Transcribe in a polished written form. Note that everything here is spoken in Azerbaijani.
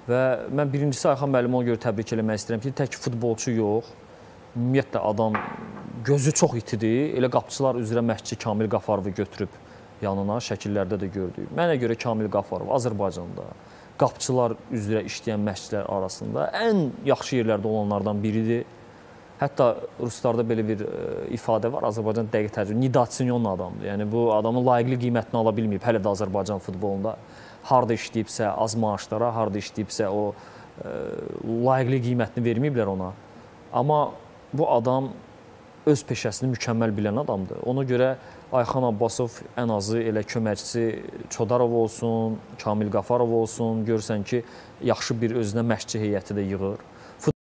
Və mən birincisi Ayxan müəllimi ona görə təbrik eləmək istəyirəm ki, tək futbolçu yox, ümumiyyətlə adam gözü çox itidir. Elə qapıçılar üzrə məşqçi Kamil Qafarovu götürüb yanına, şəkillərdə də gördük. Mənə görə Kamil Qafarov Azərbaycanda qapıçılar üzrə işləyən məşqçilər arasında ən yaxşı yerlərdə olanlardan biridir. Hətta ruslarda belə bir ifadə var, Azərbaycan dəqiq tərcümə, Nidatsinyon adamdır. Yəni bu adamın layiqli qiymətini ala bilməyib, hələ də Azərbaycan futbolunda. Harda işləyibsə, az maaşlara, harda işləyibsə o layiqli qiymətini verməyiblər ona. Amma bu adam öz peşəsini mükəmməl bilən adamdır. Ona görə Ayxan Abbasov ən azı elə köməkçisi Çodarov olsun, Kamil Qafarov olsun, görürsən ki, yaxşı bir özünə məşqçi heyəti də yığır.